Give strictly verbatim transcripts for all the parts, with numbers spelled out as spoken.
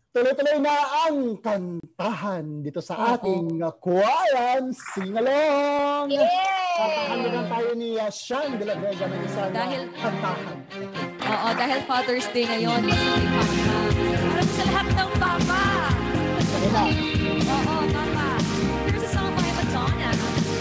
tuloy-tuloy na ang kantahan dito sa ating uh, Kuwayan Singalong. Yay! Kakahandagan tayo ni uh, Sean de la Vega ng isang dahil, kantahan. Oo, dahil Father's Day ngayon. Para sa lahat ng papa. Oo, papa. Here's a song by Madonna.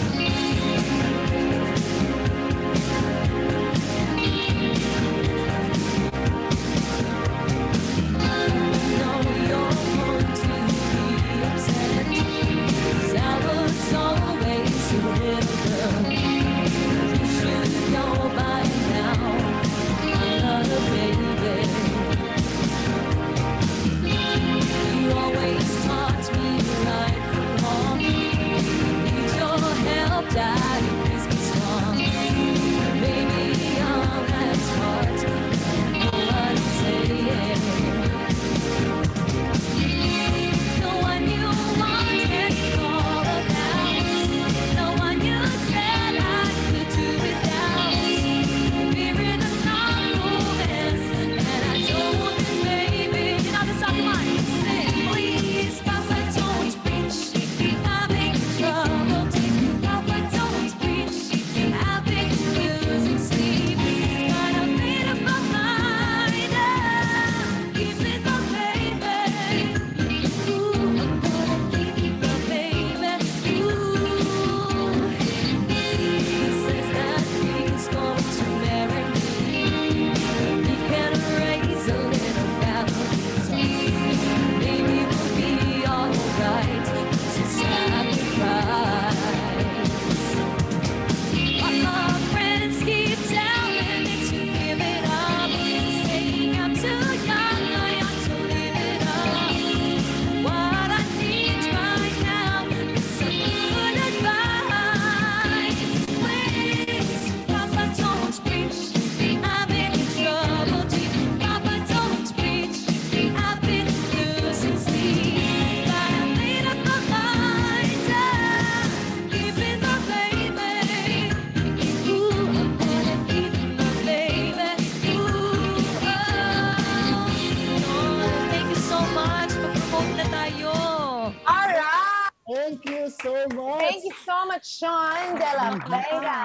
Sean de la Vega.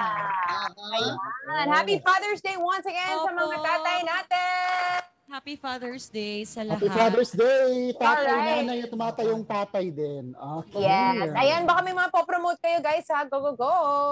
Ayan. Happy Father's Day once again Opo. Sa mga tatay natin. Happy Father's Day sa lahat. Happy Father's Day. Tatay, right. Nanay at tumatayong tatay din. Okay. Yes. Ayan, baka may mga po-promote kayo guys ha. Go, go, go.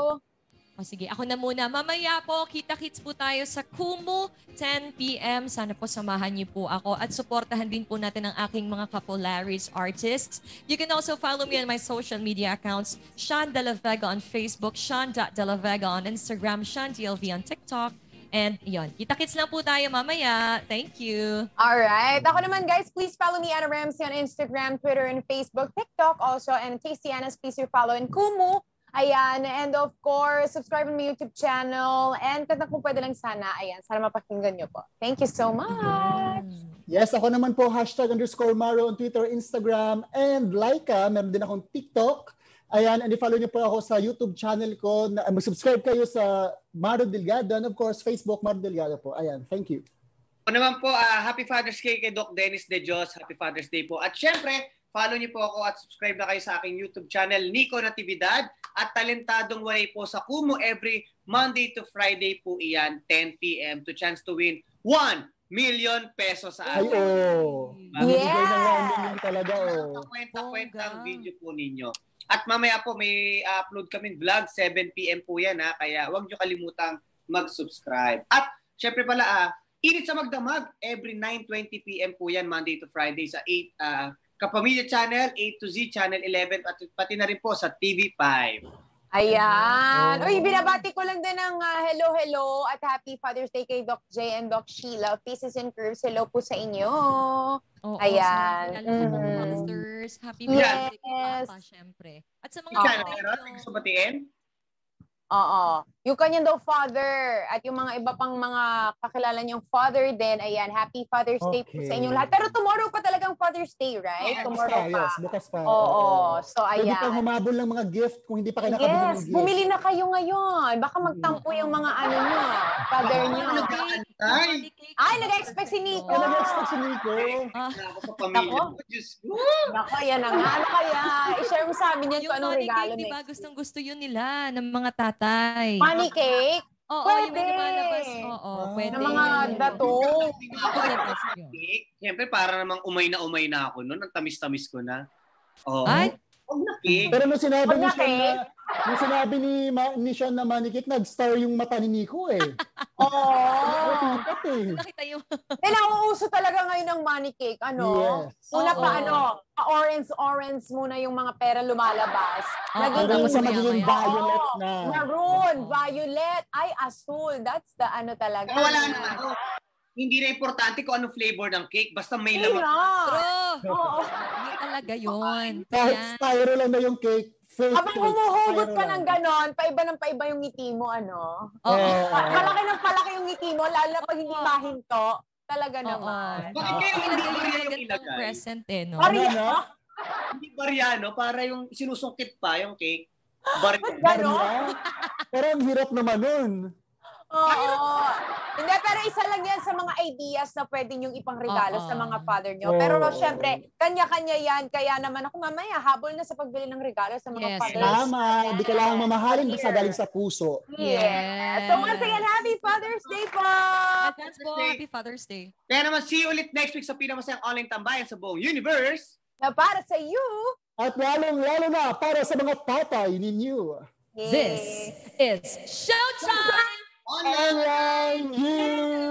O sige, ako na muna. Mamaya po, kita-kits po tayo sa Kumu, ten p m Sana po samahan niyo po ako at suportahan din po natin ang aking mga Kapolaris artists. You can also follow me on my social media accounts, Sean de la Vega on Facebook, Sean dot de la Vega on Instagram, Sean D L V on TikTok. And yun, kita-kits lang po tayo mamaya. Thank you. Alright. Ako naman guys, please follow me, Anna Ramsey, on Instagram, Twitter, and Facebook, TikTok also. And Tasty Anna's, please follow in Kumu. Ayan, and of course, subscribe on my YouTube channel. And kung pwede lang sana, ayan, sana mapakinggan nyo po. Thank you so much. Yes, ako naman po, hashtag underscore Maro on Twitter, Instagram, and Laika. Meron din akong TikTok. Ayan, and i-follow nyo po ako sa YouTube channel ko. Mag-subscribe kayo sa Maro Delgado. And of course, Facebook, Maro Delgado po. Ayan, thank you. Ako naman po, uh, Happy Father's Day kay Doc Dennis De Dios. Happy Father's Day po. At syempre, follow niyo po ako at subscribe na kayo sa aking YouTube channel, Nico Natividad. At Talentadong Walay po sa Kumu every Monday to Friday po iyan, ten p m to chance to win one million pesos sa atin. Ay, oh. Yeah! one million talaga, oh. Kwenta-kwenta ang video po ninyo. At mamaya po may upload kaming vlog, seven p m po yan ha. Kaya huwag niyo kalimutang mag-subscribe. At syempre pala, ah, Init sa Magdamag, every nine twenty p m po yan, Monday to Friday sa eight, uh, Kapamilya Channel, A to Z, Channel eleven, at pati na rin po sa T V five. Ayan. Oh. Uy, binabati ko lang din ng uh, hello, hello, at happy Father's Day kay Doc J and Doc Sheila. Faces and Curves, hello po sa inyo. Oh, ayan. Sa mm. Masters, happy yes. birthday po, Papa, syempre. At sa mga... Channel, meron? Gusto batiin? Oo. Yung kanyang daw father at yung mga iba pang mga kakilala niyong father din. Ayan, happy Father's Day okay. po sa inyong lahat. Pero tomorrow pa talagang Father's Day, right? Yes, tomorrow pa. pa. Yes, bukas pa. Oo. So, ayan. Pwede pang humabol ng mga gift kung hindi pa kayo nakabili yes, ng gift. bumili na kayo ngayon. Baka magtampo yung mga ano nyo, father nyo. Ay, Ay, nag-expect si Nico. Ano nag-expect si Nico? Ah, Ako sa pamilya Nako. ko. Diyos ko. Nako, yan na nga. Ano kaya? I-share mo sa amin yan yung kung anong money regalo cake, di ba? next. Gustong gusto yun nila ng mga tatay. Money cake? Oo, yung may Pwede. lumalabas. Oo, Ah. pwede. Ng mga datong. Ako the best yun. Cake. Siyempre, para namang umay na umay na ako noon. Ang tamis-tamis ko na. Oo. Ay, Huwag na cake. Pero nung sinabi Wag ni na, Sean na, Kate. nung sinabi ni, Ma, ni Sean na money cake, nag-star yung mata ni Nico eh. Oo. Napikat eh. nakita yung... Eh, nauuso talaga ngayon ng money cake. Ano? Yes. Una pa, Oo. ano, pa-orange-orange muna yung mga pera lumalabas. Oo, Hanggang Nagiging sa maya, magiging maya. violet na. maroon, Oo. violet, ay asul. That's the ano talaga. Kaya wala na ano. Hindi na importante kung anong flavor ng cake. Basta may Hindi laman. nga. True! Oo. Hindi talaga yun. Kahit Kaya, styro lang na yung cake, fake Habang cake, humuhugot styro ka lang. ng ganon, paiba ng paiba yung ngiti mo, ano? oo. Oo. Pa- Palaki ng palaki yung ngiti mo, lalo na pag hindi Oo. mahinto. Talaga Oo. naman. Bakit kayo hindi Ilagay barya yung yung magandang ilagay? present eh, no? Pari- Ano na? Hindi barya, no? Para yung sinusungkit pa yung cake. Barya. Ganon? Barya? Pero ang hirap naman nun. Oo. Hindi, pero isa lang yan sa mga ideas na pwede niyong ipangregalo Oo. sa mga father niyo. Pero Oo. syempre, kanya-kanya yan. Kaya naman ako mamaya, habol na sa pagbili ng regalo sa mga Yes, father. yes. Tama, hindi ka lang mamahalin basta galing sa puso. Yes. So once again, happy Father's Day po! Advance po, Happy Father's Day. Kaya naman, see you ulit next week sa pinamasayang online tambayan sa buong universe. Na para sa you, At lalong-lalo na para sa mga tatay ninyo. This is Showtime! Online! Online you!